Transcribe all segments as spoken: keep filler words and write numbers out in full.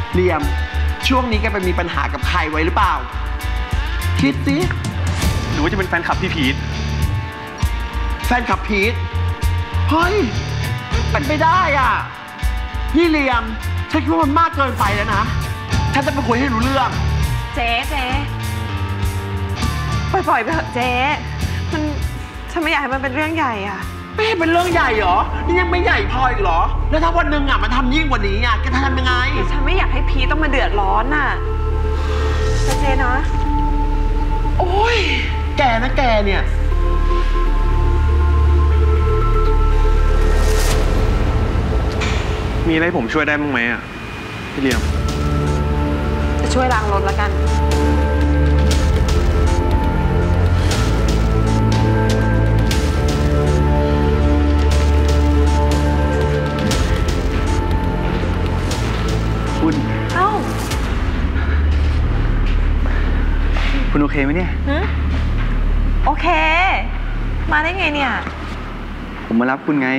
เรียมช่วงนี้แกไปมีปัญหากับใครไว้หรือเปล่าคิดสิหรือว่าจะเป็นแฟนคลับพี่พีทแฟนคลับพีทเฮ้ยเป็นไปได้อ่ะพี่เรียมฉันคิดว่ามันมากเกินไปแล้วนะฉันจะไปคุยให้รู้เรื่องเจ๊เจ๊ปล่อยๆไปเถอะเจ๊มันฉันไม่อยากให้มันเป็นเรื่องใหญ่อ่ะไม่ให้เป็นเรื่องใหญ่เหรอนี่ยังไม่ใหญ่พออีกเหรอแล้วถ้าวันหนึ่งอ่ะมันทำยิ่งกว่านี้อ่ะแกทำยังไงฉันไม่อยากให้พีต้องมาเดือดร้อนน่ะเจ๊นะโอ้ยแกนะแกเนี่ยมีอะไรผมช่วยได้บ้างไหมอ่ะพี่เลียมจะช่วยล้างรถแล้วกันคุณเอ้าคุณโอเคไหมเนี่ยโอเคมาได้ไงเนี่ยผมมารับคุณไง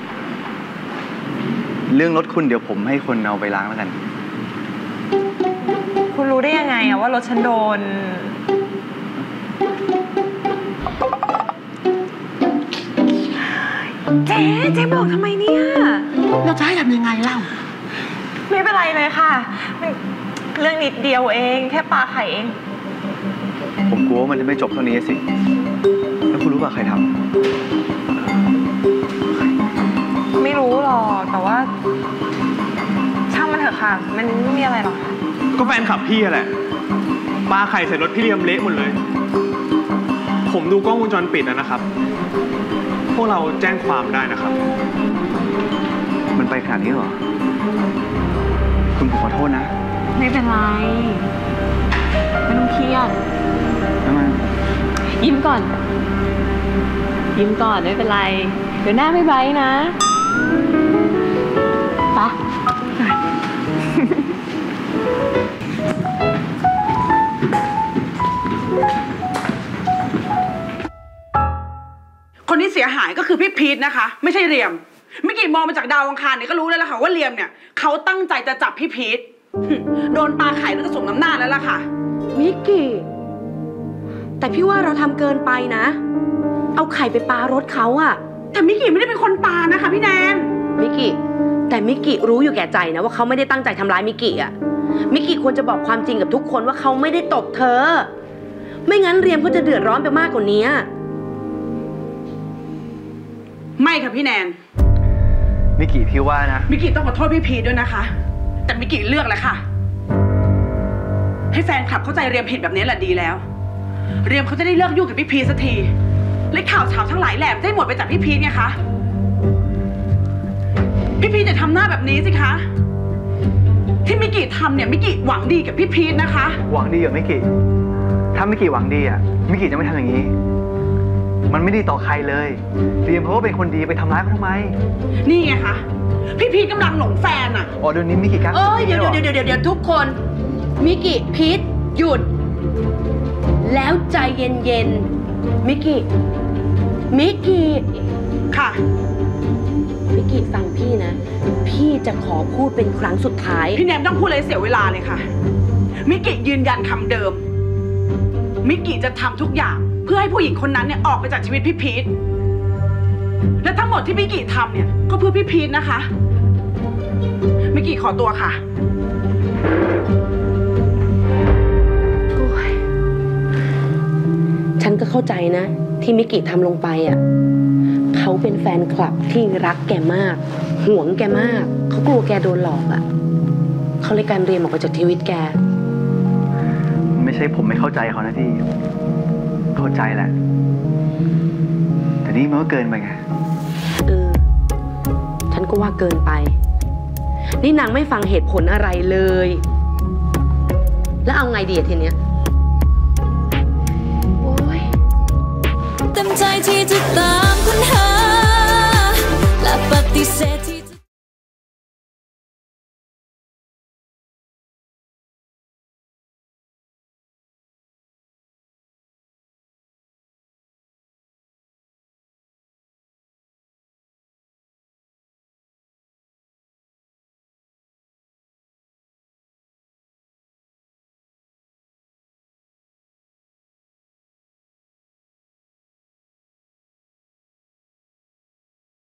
เรื่องรถคุณเดี๋ยวผมให้คนเอาไปล้างแล้วกันคุณรู้ได้ยังไงอะว่ารถฉันโดนเจ๊เจ๊บอกทำไมเนี่ยเราจะให้ทำยังไงเล่าไม่เป็นไรเลยค่ะเรื่องนิดเดียวเองแค่ปลาไข่เองผมกลัวว่ามันจะไม่จบเท่านี้สิแล้วคุณรู้ป่ะใครทำไม่รู้หรอกแต่ว่าช่างมันเถอะค่ะมันไม่มีอะไรหรอกก็แฟนขับพี่แหละปลาไข่ใส่รถพี่เลียมเละหมดเลยผมดูกล้องวงจรปิดนะครับพวกเราแจ้งความได้นะครับมันไปขนาดนี้เหรอคุณผมขอโทษนะไม่เป็นไรไม่ต้องเครียดทำไมยิ้มก่อนยิ้มก่อนไม่เป็นไรเดี๋ยวหน้าไม่ไบนะปะคนที่เสียหายก็คือพี่พีทนะคะไม่ใช่เรียมไม่กี่มองมาจากดาวอังคารเนี่ยก็รู้แล้วล่ะค่ะว่าเรียมเนี่ยเขาตั้งใจจะจับพี่พีทโดนปลาไข่แล้วก็สมน้ำหน้าแล้วล่ะค่ะมิกกี้แต่พี่ว่าเราทำเกินไปนะเอาไข่ไปปารถเขาอะแต่มิกกี้ไม่ได้เป็นคนปานะคะพี่แนนมิกกี้แต่มิกกี้รู้อยู่แก่ใจนะว่าเขาไม่ได้ตั้งใจทำร้ายมิกกี้อะมิกกี้ควรจะบอกความจริงกับทุกคนว่าเขาไม่ได้ตบเธอไม่งั้นเรียมก็จะเดือดร้อนไปมากกว่านี้ไม่ค่ะพี่แนนมิกกี้พี่ว่านะมิกกี้ต้องขอโทษพี่พีทด้วยนะคะแต่มิกกี้เลือกแล้วค่ะให้แฟนคลับเข้าใจเรียมผิดแบบนี้แหละดีแล้วเรียมเขาจะได้เลิกยุ่งกับพี่พีทสักทีและข่าวเช้าทั้งหลายแหลมได้หมดไปจากพี่พีทไงคะพี่พีทจะทำหน้าแบบนี้สิคะที่มิกกี้ทำเนี่ยมิกกี้หวังดีกับพี่พีทนะคะหวังดีกับมิกกี้ถ้ามิกกี้หวังดีอ่ะมิกกี้จะไม่ทำอย่างนี้มันไม่ดีต่อใครเลยเรียมเพราะว่าเป็นคนดีไปทำร้ายเขาทำไมนี่ไงคะพี่พีทกำลังหลงแฟนอ่ะอ๋อเดี๋ยวนี้มิกกี้กันเอ้ยเดี๋ยวเดี๋ยวเดี๋ยวเดี๋ยวทุกคนมิกกี้พีทหยุดแล้วใจเย็นๆมิกกี้มิกกี้ค่ะมิกกี้ฟังพี่นะพี่จะขอพูดเป็นครั้งสุดท้ายพี่แนมต้องพูดอะไรเสียเวลาเลยค่ะมิกกี้ยืนยันคำเดิมมิกกี้จะทำทุกอย่างเพื่อให้ผู้หญิงคนนั้นเนี่ยออกไปจากชีวิตพี่พีทและทั้งหมดที่มิกกี้ทำเนี่ยก็เพื่อพี่พีทนะคะมิกกี้ขอตัวค่ะฉันก็เข้าใจนะที่มิกกี้ทำลงไปอ่ะเขาเป็นแฟนคลับที่รักแกมากหวงแกมากเขากลัวแกโดนหลอกอ่ะเขาเลยการเรียนออกไปจากชีวิตแกไม่ใช่ผมไม่เข้าใจเขานะที่เข้าใจแหละแต่นี่มันก็เกินไปไงเออฉันก็ว่าเกินไปนี่นางไม่ฟังเหตุผลอะไรเลยแล้วเอาไงดีทีเนี้ยโอ้ยเต็มใจที่จะตามค้นหาและปฏิเสธ